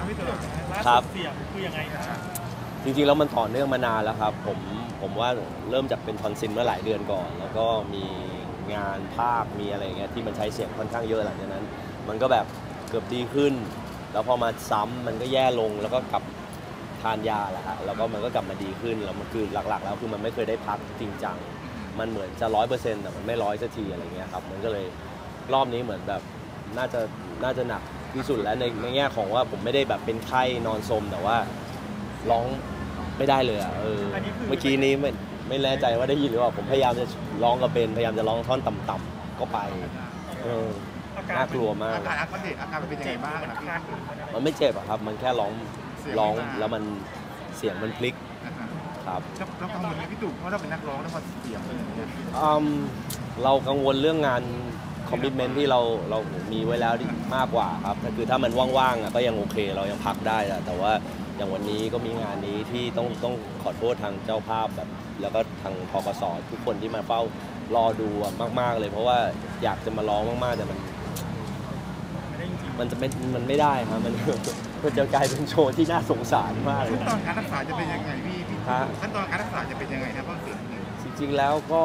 ครับพี่ตู่ล่าสุดเสียงคือยังไงครับจริงๆแล้วมันต่อเนื่องมานานแล้วครับผมว่าเริ่มจากเป็นทอนซิลเมื่อหลายเดือนก่อนแล้วก็มีงานภาคมีอะไรเงี้ยที่มันใช้เสียงค่อนข้างเยอะหลังจากนั้นมันก็แบบเกือบดีขึ้นแล้วพอมาซ้ำมันก็แย่ลงแล้วก็กลับทานยาแหละฮะแล้วก็มันก็กลับมาดีขึ้นแล้วมันคือหลักๆแล้วคือมันไม่เคยได้พักจริงจังมันเหมือนจะ100%แต่มันไม่100สักทีอะไรเงี้ยครับมันก็เลยรอบนี้เหมือนแบบน่าจะหนักที่สุดแล้วในแง่ของว่าผมไม่ได้แบบเป็นไข้นอนสมแต่ว่าร้องไม่ได้เลยอ่ะเมื่อกี้นี้ไม่แน่ใจว่าได้ยินหรือเปล่าผมพยายามจะร้องกับเบนพยายามจะร้องท่อนต่ำๆก็ไปน่ากลัวมากอาการเป็นยังไงบ้างนะพี่มันไม่เจ็บอะครับมันแค่ร้องแล้วมันเสียงมันพลิกครับเรากังวลไหมพี่ตู่เพราะเราเป็นนักร้องแล้วพอเสียงเป็นอย่างนี้เรากังวลเรื่องงานคอมมิชเมนท์ที่เรามีไว้แล้วมากกว่าครับคือถ้ามันว่างๆก็ยังโอเคเรายังพักได้แต่ว่าอย่างวันนี้ก็มีงานนี้ที่ต้องขอโทษทางเจ้าภาพแบบแล้วก็ทางพกส.ทุกคนที่มาเฝ้ารอดูมากๆเลยเพราะว่าอยากจะมาร้องมากๆแต่มันไม่ได้ครับมันจะกลายเป็นโชว์ที่น่าสงสารมากขั้นตอนการรักษาจะเป็นยังไงพี่ขั้นตอนการรักษาจะเป็นยังไงนะเพราะเสียงจริงๆแล้วก็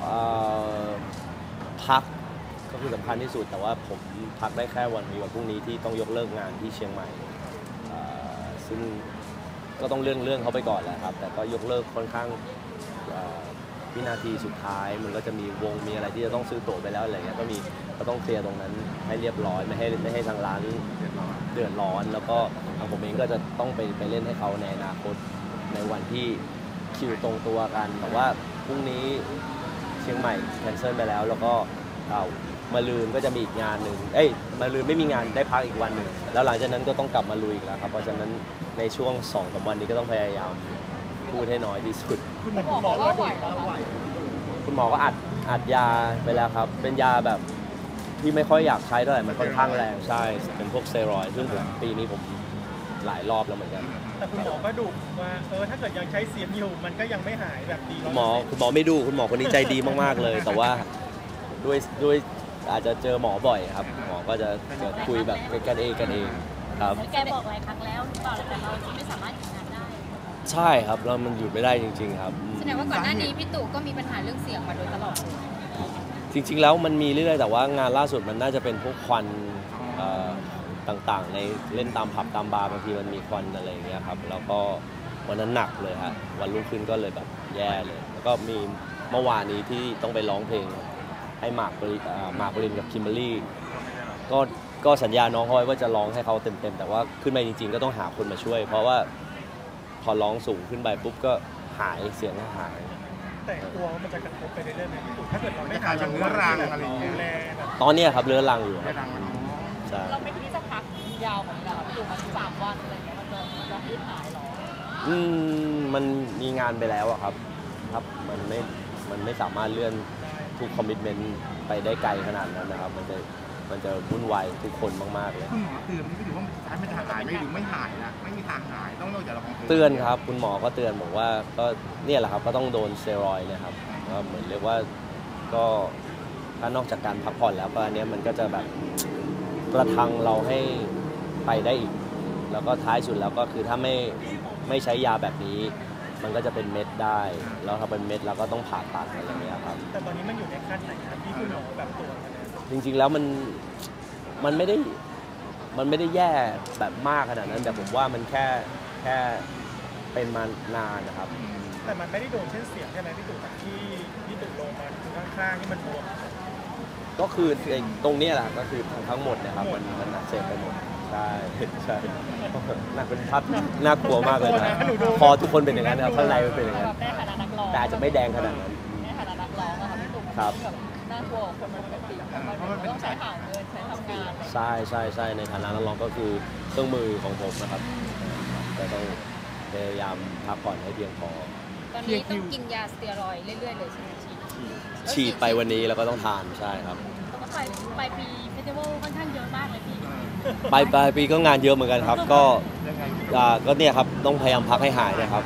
พักก็คือสำคัญที่สุดแต่ว่าผมพักได้แค่วันพรุ่งนี้ที่ต้องยกเลิกงานที่เชียงใหม่ซึ่งก็ต้องเลื่อนเขาไปก่อนแหละครับแต่ก็ยกเลิกค่อนข้างวินาทีสุดท้ายมันก็จะมีวงมีอะไรที่จะต้องซื้อตั๋วไปแล้วอะไรเงี้ยก็ต้องเคลียร์ตรงนั้นให้เรียบร้อยไม่ให้ทางร้านเดือดร้อนแล้วก็ทางผมเองก็จะต้องไปเล่นให้เขาในอนาคตในวันที่คิวตรงตัวกันแต่ว่าพรุ่งนี้เชียงใหม่แคนเซิลไปแล้วก็มาลืนก็จะมีอีกงานหนึ่งมาลืนไม่มีงานได้พักอีกวันหนึ่งแล้วหลังจากนั้นก็ต้องกลับมาลุยอีกแล้วครับเพราะฉะนั้นในช่วง2-3 วันนี้ก็ต้องพยายามพูดให้น้อยที่สุดคุณหมอว่าไหวคุณหมอก็อัดยาไปแล้วครับเป็นยาแบบที่ไม่ค่อยอยากใช้เท่าไหร่มันค่อนข้างแรงใช่เป็นพวกสเตียรอยด์ซึ่งปีนี้ผมหลายรอบแล้วเหมือนกันแต่คุณหมอก็ดุว่าถ้าเกิดยังใช้เสียงอยู่มันก็ยังไม่หายแบบดีคุณหมอไม่ดูคุณหมอคนนี้ใจดีมากๆเลยแต่ว่าด้วยอาจจะเจอหมอบ่อยครับหมอก็จะคุยแบบกันเองครับแกบอกหลายครั้งแล้วหรือเปล่าแต่เราไม่สามารถหยุดงานได้ใช่ครับเรามันหยุดไม่ได้จริงๆครับแสดงว่าก่อนหน้านี้พี่ตู่ก็มีปัญหาเรื่องเสียงมาโดยตลอดจริงๆแล้วมันมีเรื่อยๆแต่ว่างานล่าสุดมันน่าจะเป็นพวกควันต่างๆในเล่นตามผับตามบาร์บางทีมันมีควันอะไรอย่างเงี้ยครับแล้วก็วันนั้นหนักเลยฮะวันรุ่งขึ้นก็เลยแบบแย่เลยแล้วก็มีเมื่อวานนี้ที่ต้องไปร้องเพลงให้หมากปรินกับคิมเบอร์รี่ก็สัญญาน้องเขาไว้ว่าจะร้องให้เขาเต็มๆแต่ว่าขึ้นมาจริงๆก็ต้องหาคนมาช่วยเพราะว่าพอร้องสูงขึ้นไปปุ๊บก็หายเสียงหายแต่กลัวมันจะกระทบไปเรื่อยๆไหมพี่ตู่ถ้าเกิดเราไม่ทานเรื้อรังอะไรอย่างเงี้ยตอนนี้ครับเรื้อรังอยู่ใช่เราไม่คิดจะพักยาวของเราพี่ตู่มา3 วันอะไรเงี้ยมันจะยืดหายหรอมันมีงานไปแล้วอะครับมันไม่สามารถเลื่อนทุกคอมมิชเมนต์ไปได้ไกลขนาดนั้นนะครับมันจะวุ่นวายทุกคนมากๆเลยคุณหมอเตือนพี่ตู่ว่ามันจะหายไม่หรือไม่หายนะไม่มีทางหายต้องนอกจากเราเตือนครับคุณหมอก็เตือนบอกว่าก็เนี่ยแหละครับก็ต้องโดนสเตียรอยด์นะครับก็เหมือนเรียกว่าก็ถ้านอกจากการพักผ่อนแล้วก็อันนี้มันก็จะแบบกระทังเราให้ไปได้อีกแล้วก็ท้ายสุดแล้วก็คือถ้าไม่ใช้ยาแบบนี้มันก็จะเป็นเม็ดได้แล้วถ้าเป็นเม็ดเราก็ต้องผ่าตัดอะไรอย่างเงี้ยครับแต่ตอนนี้มันอยู่ในขั้นไหนครับที่คุณหมอแบบตรวจจริงๆแล้วมันไม่ได้แย่แบบมากขนาดนั้นแต่ผมว่ามันแค่เป็นมานานนะครับแต่มันไม่ได้โดนเส้นเสียงใช่ไหมพี่ตู่ที่พี่ตู่ลงมาข้างๆที่มันบวมก็คือตรงนี้แหละก็คือทั้งหมดนะครับมันอักเสบไปหมดใช่น่าเป็นภาพน่ากลัวมากเลยนะพอทุกคนเป็นอย่างนั้นครับข้างในมันเป็นอย่างนั้นแต่อาจจะไม่แดงขนาดนั้นในฐานะนักร้องนะคะพี่ตู่ครับน่ากลัวคนปกติต้องใช้หาเงินใช้ทำงานใช่ในฐานะนักร้องก็คือเครื่องมือของผมนะครับแต่ต้องพยายามพักผ่อนให้เพียงพอตอนนี้ต้องกินยาสเตียรอยด์เรื่อยๆเลยใช่ไหมฉีดไปวันนี้แล้วก็ต้องทานใช่ครับปลายปีเฟสติวัลค่อนข้างเยอะมากเลยพี่ปลายปีก็งานเยอะเหมือนกันครับก็เนี่ยครับต้องพยายามพักให้หายนะครับ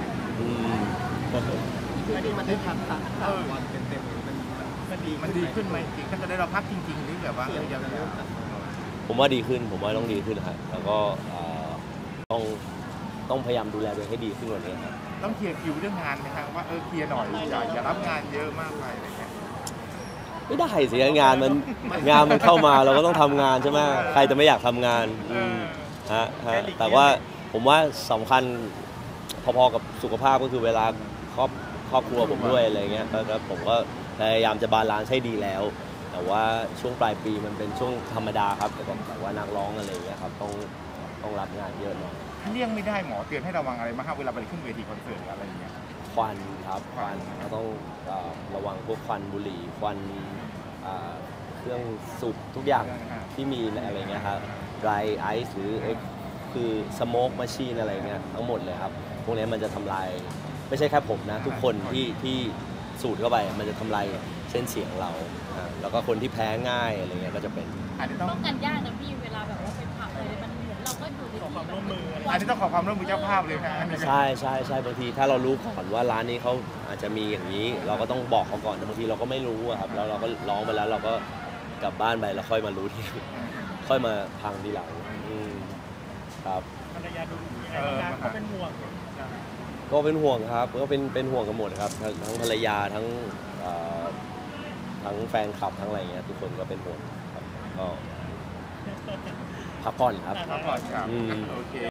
มันได้พักวันเต็มมันดีขึ้นไหมถ้าจะได้เราพักจริงๆหรือแบบว่าผมว่าดีขึ้นผมว่าต้องดีขึ้นครับแล้วก็ต้องพยายามดูแลตัวเองให้ดีขึ้นกว่านี้ครับต้องเคลียร์คิวเรื่องงานไหมครับว่าเคลียร์หน่อยอย่ารับงานเยอะมากไปอะไรเงี้ยไม่ได้สิงานมันเข้ามาเราก็ต้องทำงานใช่ไหมใครจะไม่อยากทำงานฮะแต่ว่าผมว่าสำคัญพอๆกับสุขภาพก็คือเวลาครอบครัวผมด้วยอะไรเงี้ยก็ผมก็พยายามจะบาลานซ์ให้ดีแล้ว แต่ว่าช่วงปลายปีมันเป็นช่วงธรรมดาครับแต่ว่านักร้องอะไรเงี้ยครับต้องรับงานเยอะหน่อยเลี่ยงไม่ได้หมอเตือนให้ระวังอะไรมากครับเวลาไปขึ้นเวทีคอนเสิร์ตอะไรอย่างเงี้ยควันครับควันก็ต้องระวังพวกควันบุหรี่ควันเครื่องสูบทุกอย่างที่มีอะไรเงี้ยครับ dry ice หรือคือสโมกมาชีนอะไรเงี้ยทั้งหมดเลยครับพวกนี้มันจะทำลายไม่ใช่แค่ผมนะทุกคนที่สูดเข้าไปมันจะทำลายเส้นเสียงเราแล้วก็คนที่แพ้ง่ายอะไรเงี้ยก็จะเป็นอันนี้ต้องป้องกันยากนะพี่เวลาแบบว่าเป็นผับเลยมันเหมือนเราก็อยู่ในขอความร่วมมืออะไรอันนี้ต้องขอความร่วมมือเจ้าภาพเลยนะใช่บางทีถ้าเรารู้ก่อนว่าร้านนี้เขาอาจจะมีอย่างนี้ เราก็ต้องบอกเขาก่อนแต่บางทีเราก็ไม่รู้อะครับแล้วเราก็ร้องไปแล้วเราก็กลับบ้านไปแล้วค่อยมารู้ทีค่อยมาพังทีหลังครับภรรยาดูยังไงบ้างเขาเป็นห่วงก็เป็นห่วงครับก็เป็นห่วงกันหมดครับทั้งภรรยาทั้งแฟนคลับทั้งอะไรเงี้ยทุกคนก็เป็นห่วงครับก็พักผ่อนครับพักผ่อนครับโอเค